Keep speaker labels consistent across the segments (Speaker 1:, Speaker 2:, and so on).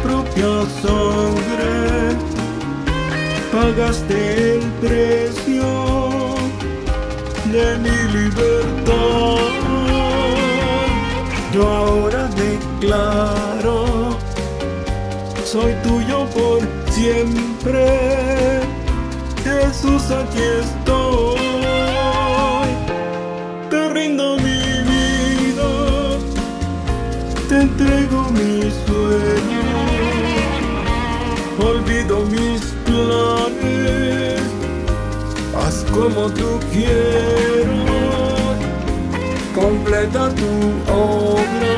Speaker 1: propia sangre pagaste el precio de mi libertad. Yo ahora declaro, soy tuyo por siempre. Jesús, aquí estoy. Te rindo mi vida, te entrego mis sueños, olvido mis planes, haz como tú quieras, completa tu obra,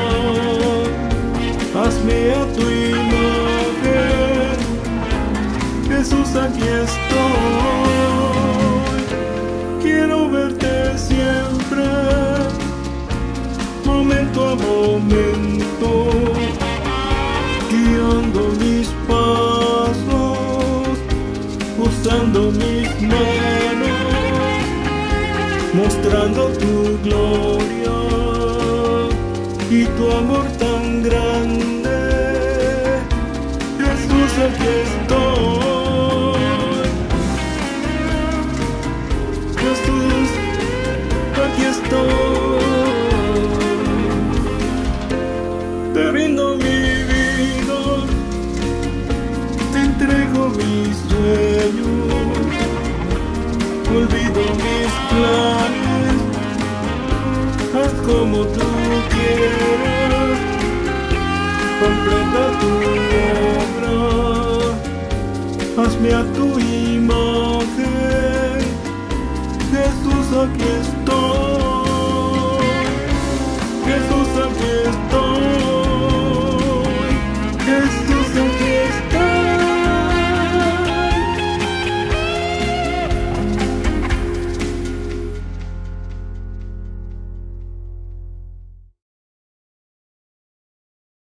Speaker 1: hazme a tu imagen. Jesús, aquí estoy. Quiero verte siempre, momento a momento, guiando mis pasos, usando mis manos, mostrando tu gloria y tu amor tan grande. Jesús, aquí estoy. Jesús, aquí estoy. Te rindo mi vida, te entrego mis sueños, olvido mis planes, haz como tú quieras, completa tu obra, hazme a tu imagen. Jesús, aquí estoy. Jesús, aquí estoy.